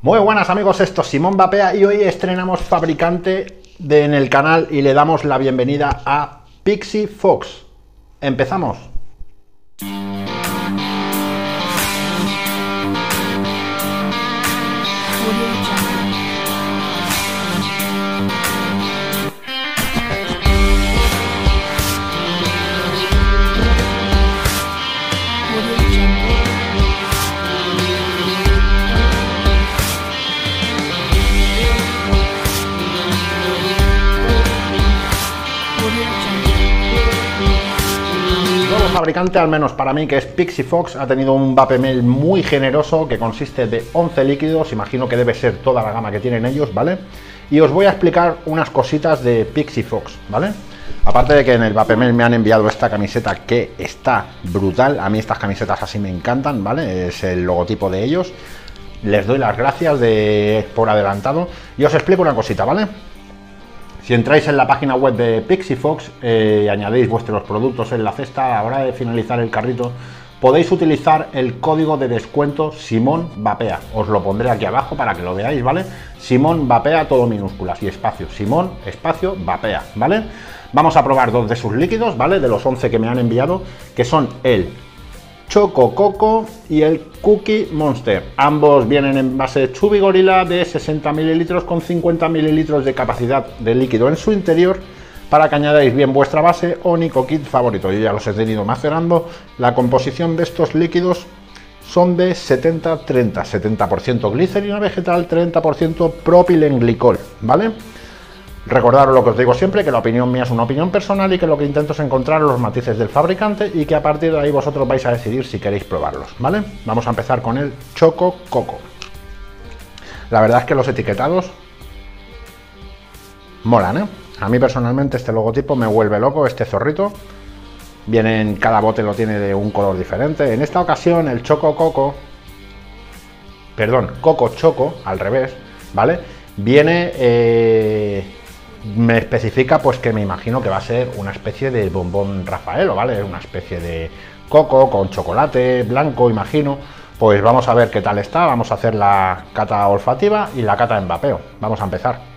Muy buenas amigos, esto es Simón Vapea y hoy estrenamos fabricante en el canal y le damos la bienvenida a Pixie Fox. Empezamos. Fabricante, al menos para mí, que es Pixie Fox, ha tenido un vape mail muy generoso que consiste de 11 líquidos, imagino que debe ser toda la gama que tienen ellos, ¿vale? Y os voy a explicar unas cositas de Pixie Fox, ¿vale? Aparte de que en el vape mail me han enviado esta camiseta que está brutal, a mí estas camisetas así me encantan, ¿vale? Es el logotipo de ellos, les doy las gracias por adelantado y os explico una cosita, ¿vale? Si entráis en la página web de Pixie Fox y añadéis vuestros productos en la cesta, a la hora de finalizar el carrito, podéis utilizar el código de descuento Simón Vapea. Os lo pondré aquí abajo para que lo veáis, ¿vale? Simón Vapea, todo minúsculas y espacio. Simón, espacio, Vapea, ¿vale? Vamos a probar dos de sus líquidos, ¿vale? De los 11 que me han enviado, que son el Choco Coco y el Cookie Monster. Ambos vienen en base Chubby Gorilla de 60 ml con 50 ml de capacidad de líquido en su interior, para que añadáis bien vuestra base o Nico Kit favorito. Yo ya los he tenido macerando. La composición de estos líquidos son de 70-30, 70% glicerina vegetal, 30% propilenglicol, ¿vale? Recordaros lo que os digo siempre, que la opinión mía es una opinión personal y que lo que intento es encontrar los matices del fabricante y que a partir de ahí vosotros vais a decidir si queréis probarlos, ¿vale? Vamos a empezar con el Choco Coco. La verdad es que los etiquetados molan, ¿eh? A mí personalmente este logotipo me vuelve loco, este zorrito. Vienen, cada bote lo tiene de un color diferente. En esta ocasión el Choco Coco, perdón, Coco Choco, al revés, ¿vale? Viene... me especifica pues que me imagino que va a ser una especie de bombón Rafaelo, ¿vale? Una especie de coco con chocolate blanco, imagino. Pues vamos a ver qué tal está, vamos a hacer la cata olfativa y la cata en vapeo. Vamos a empezar.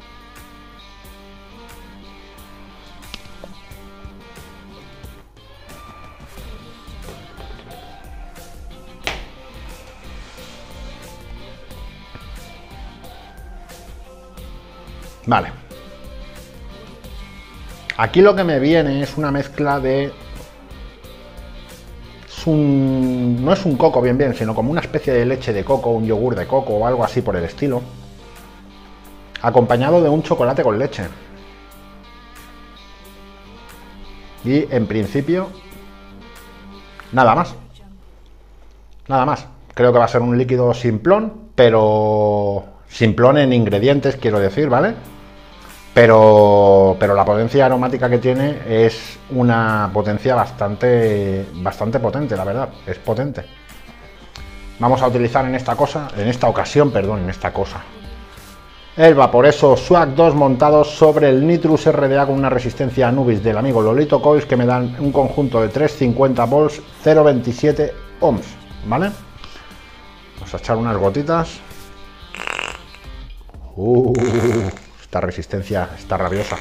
Vale. Aquí lo que me viene es una mezcla de... no es un coco bien, sino como una especie de leche de coco, un yogur de coco o algo así por el estilo, acompañado de un chocolate con leche. Y en principio, nada más. Nada más. Creo que va a ser un líquido simplón, pero... simplón en ingredientes, quiero decir, ¿vale? Pero la potencia aromática que tiene es una potencia bastante potente, la verdad, es potente. Vamos a utilizar en esta ocasión, el Vaporesso Swag 2 montados sobre el Nitrus RDA con una resistencia Anubis del amigo Lolito Coils, que me dan un conjunto de 350 volts, 0,27 ohms, ¿vale? Vamos a echar unas gotitas. Esta resistencia está rabiosa.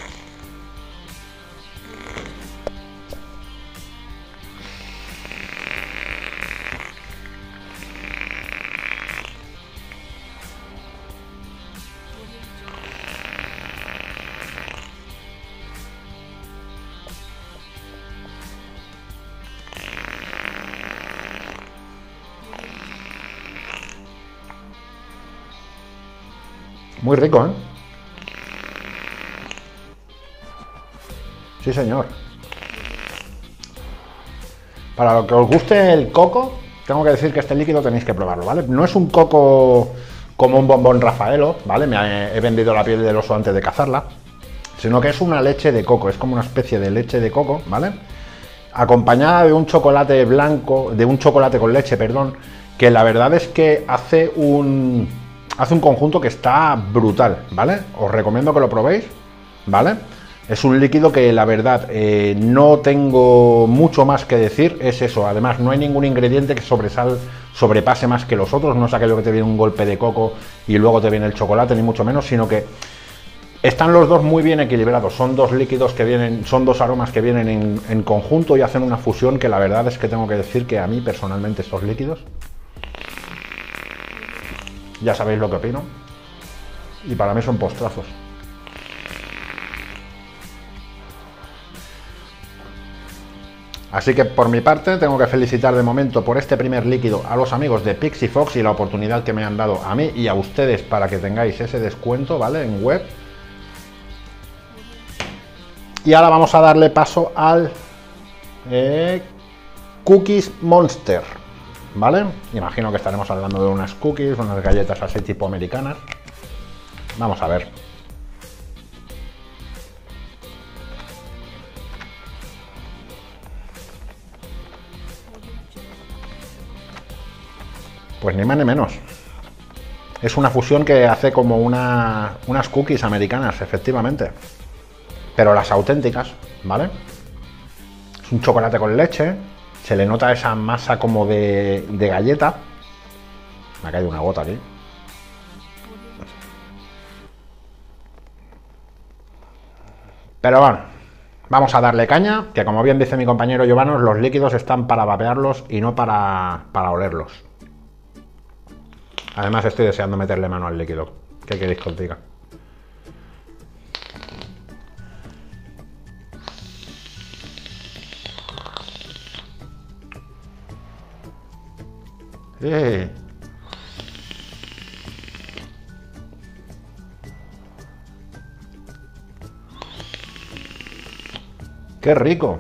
Muy rico, ¿eh? Sí, señor. Para lo que os guste el coco, tengo que decir que este líquido tenéis que probarlo, ¿vale? No es un coco como un bombón Rafaelo, ¿vale? He vendido la piel del oso antes de cazarla, sino que es una leche de coco, es como una especie de leche de coco, ¿vale? Acompañada de un chocolate blanco, de un chocolate con leche, perdón, que la verdad es que hace un conjunto que está brutal, ¿vale? Os recomiendo que lo probéis, ¿vale? Es un líquido que la verdad no tengo mucho más que decir, es eso. Además no hay ningún ingrediente que sobrepase más que los otros, no es aquello que te viene un golpe de coco y luego te viene el chocolate, ni mucho menos, sino que están los dos muy bien equilibrados, son dos líquidos que vienen, son dos aromas que vienen en conjunto y hacen una fusión que la verdad es que tengo que decir que a mí personalmente estos líquidos, ya sabéis lo que opino, y para mí son postrazos. Así que por mi parte tengo que felicitar de momento por este primer líquido a los amigos de Pixie Fox y la oportunidad que me han dado a mí y a ustedes para que tengáis ese descuento, ¿vale? En web. Y ahora vamos a darle paso al Cookies Monster, ¿vale? Imagino que estaremos hablando de unas cookies, unas galletas así tipo americanas. Vamos a ver. Pues ni más ni menos. Es una fusión que hace como unas cookies americanas, efectivamente. Pero las auténticas, ¿vale? Es un chocolate con leche. Se le nota esa masa como de galleta. Me ha caído una gota aquí. Pero bueno, vamos a darle caña, que como bien dice mi compañero Giovanni, los líquidos están para vapearlos y no para olerlos. Además estoy deseando meterle mano al líquido. ¿Qué queréis que os diga? ¡Qué rico!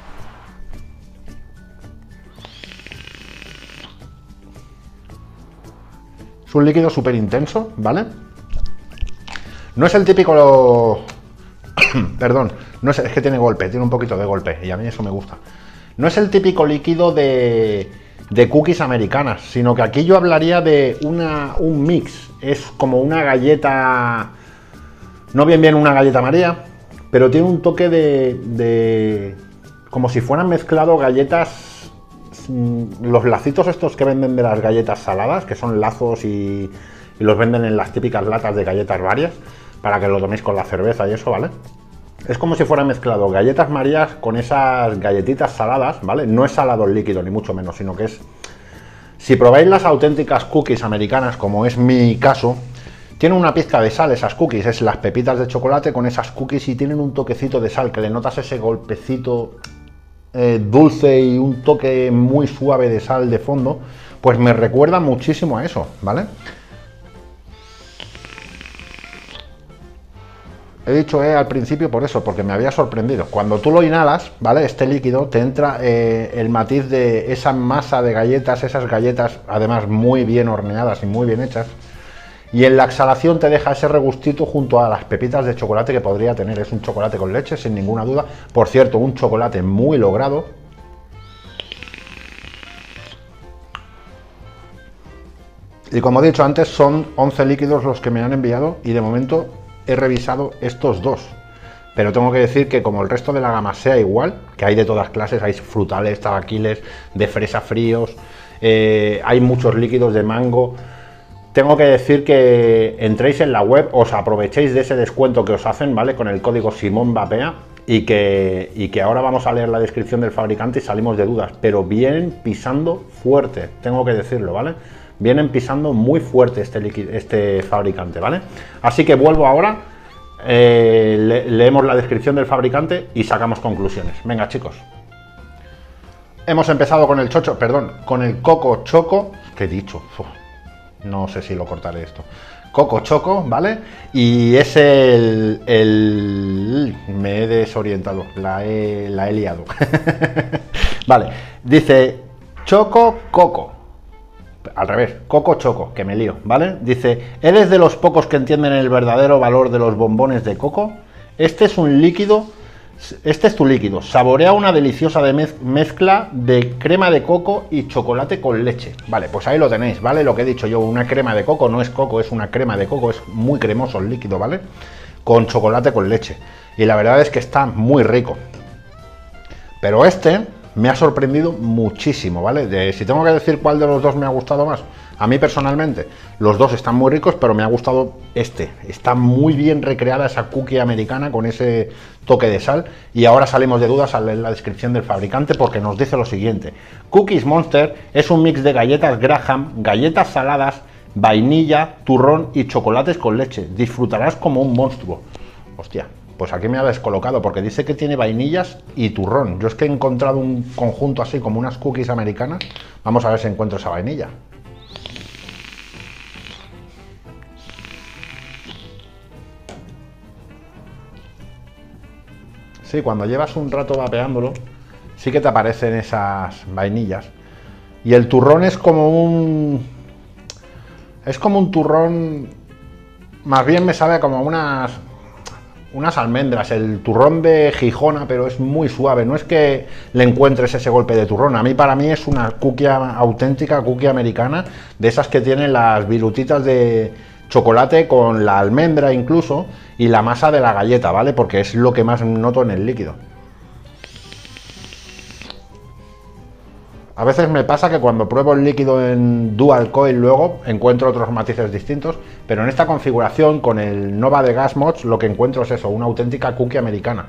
Es un líquido súper intenso, ¿vale? No es el típico... Perdón, no es que tiene golpe, tiene un poquito de golpe y a mí eso me gusta. No es el típico líquido de cookies americanas, sino que aquí yo hablaría de un mix. Es como una galleta... No bien una galleta María, pero tiene un toque de como si fueran mezclado galletas... Los lacitos estos que venden de las galletas saladas, que son lazos y los venden en las típicas latas de galletas varias, para que lo toméis con la cerveza y eso, ¿vale? Es como si fuera mezclado galletas Marías con esas galletitas saladas, ¿vale? No es salado el líquido, ni mucho menos, sino que es... Si probáis las auténticas cookies americanas, como es mi caso, tienen una pizca de sal esas cookies, es las pepitas de chocolate con esas cookies y tienen un toquecito de sal, que le notas ese golpecito... dulce y un toque muy suave de sal de fondo, pues me recuerda muchísimo a eso, ¿vale? He dicho al principio por eso, porque me había sorprendido. Cuando tú lo inhalas, ¿vale? Este líquido te entra el matiz de esa masa de galletas, esas galletas además muy bien horneadas y muy bien hechas. Y en la exhalación te deja ese regustito junto a las pepitas de chocolate que podría tener. Es un chocolate con leche, sin ninguna duda. Por cierto, un chocolate muy logrado. Y como he dicho antes, son 11 líquidos los que me han enviado y de momento he revisado estos dos. Pero tengo que decir que como el resto de la gama sea igual, que hay de todas clases, hay frutales, tabaquiles, de fresa fríos, hay muchos líquidos de mango... Tengo que decir que entréis en la web, os aprovechéis de ese descuento que os hacen, ¿vale? Con el código SimonVapea y que ahora vamos a leer la descripción del fabricante y salimos de dudas, pero vienen pisando fuerte, tengo que decirlo, ¿vale? Vienen pisando muy fuerte este fabricante, ¿vale? Así que vuelvo ahora, leemos la descripción del fabricante y sacamos conclusiones. Venga, chicos. Hemos empezado con el con el Coco Choco, ¿qué he dicho? Uf. No sé si lo cortaré esto. Coco Choco, ¿vale? Y es me he desorientado, la he liado. Vale, dice Choco Coco. Al revés, Coco Choco, que me lío, ¿vale? Dice, ¿eres de los pocos que entienden el verdadero valor de los bombones de coco? Este es un líquido... Este es tu líquido, saborea una deliciosa mezcla de crema de coco y chocolate con leche. Vale, pues ahí lo tenéis, ¿vale? Lo que he dicho yo, una crema de coco, no es coco, es una crema de coco, es muy cremoso el líquido, ¿vale? Con chocolate con leche. Y la verdad es que está muy rico. Pero este, me ha sorprendido muchísimo, ¿vale? Si tengo que decir cuál de los dos me ha gustado más, a mí personalmente, los dos están muy ricos, pero me ha gustado este. Está muy bien recreada esa cookie americana con ese toque de sal. Y ahora salimos de dudas al leer la descripción del fabricante, porque nos dice lo siguiente: Cookies Monster es un mix de galletas Graham, galletas saladas, vainilla, turrón y chocolates con leche. Disfrutarás como un monstruo. Hostia, pues aquí me ha descolocado, porque dice que tiene vainillas y turrón. Yo es que he encontrado un conjunto así como unas cookies americanas. Vamos a ver si encuentro esa vainilla. Sí, cuando llevas un rato vapeándolo, sí que te aparecen esas vainillas. Y el turrón es como un... Es como un turrón... Más bien me sabe como unas almendras, el turrón de Gijona, pero es muy suave. No es que le encuentres ese golpe de turrón. Para mí es una cookie auténtica, cookie americana, de esas que tienen las virutitas de chocolate con la almendra incluso, y la masa de la galleta, ¿vale? Porque es lo que más noto en el líquido. A veces me pasa que cuando pruebo el líquido en Dual Coil luego encuentro otros matices distintos, pero en esta configuración con el Nova de Gas Mods lo que encuentro es eso, una auténtica cookie americana.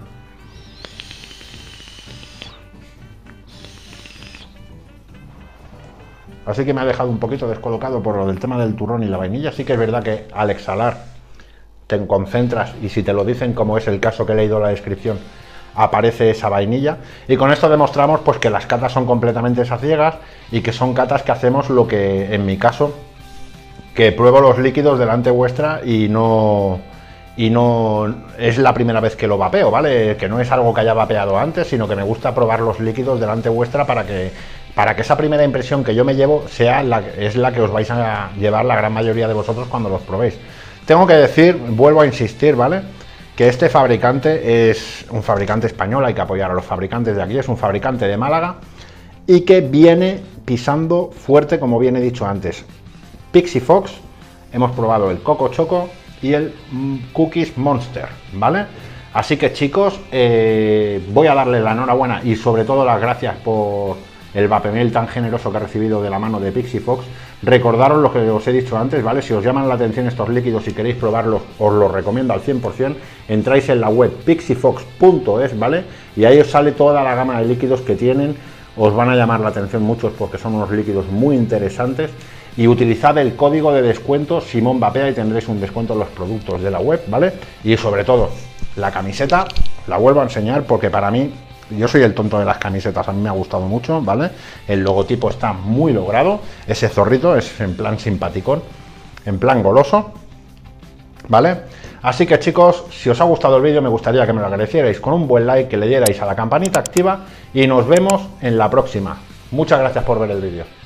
Así que me ha dejado un poquito descolocado por lo del tema del turrón y la vainilla. Sí que es verdad que al exhalar te concentras, y si te lo dicen, como es el caso que he leído la descripción, aparece esa vainilla. Y con esto demostramos pues que las catas son completamente a ciegas, y que son catas que hacemos lo que en mi caso, que pruebo los líquidos delante vuestra y no es la primera vez que lo vapeo, ¿vale? Que no es algo que haya vapeado antes, sino que me gusta probar los líquidos delante vuestra para que esa primera impresión que yo me llevo es la que os vais a llevar la gran mayoría de vosotros cuando los probéis. Tengo que decir, vuelvo a insistir, ¿vale?, que este fabricante es un fabricante español, hay que apoyar a los fabricantes de aquí, es un fabricante de Málaga y que viene pisando fuerte, como bien he dicho antes. Pixie Fox, hemos probado el Coco Choco y el Cookies Monster, ¿vale? Así que chicos, voy a darle la enhorabuena y sobre todo las gracias por el vapemail tan generoso que he recibido de la mano de Pixie Fox. Recordaros lo que os he dicho antes, ¿vale? Si os llaman la atención estos líquidos y queréis probarlos, os los recomiendo al 100%. Entráis en la web pixiefox.es, ¿vale? Y ahí os sale toda la gama de líquidos que tienen. Os van a llamar la atención muchos porque son unos líquidos muy interesantes. Y utilizad el código de descuento Simón Vapea y tendréis un descuento en los productos de la web, ¿vale? Y sobre todo, la camiseta, la vuelvo a enseñar porque para mí, yo soy el tonto de las camisetas, a mí me ha gustado mucho, ¿vale? El logotipo está muy logrado, ese zorrito es en plan simpaticón, en plan goloso, ¿vale? Así que chicos, si os ha gustado el vídeo me gustaría que me lo agradecierais con un buen like, que le dierais a la campanita activa y nos vemos en la próxima. Muchas gracias por ver el vídeo.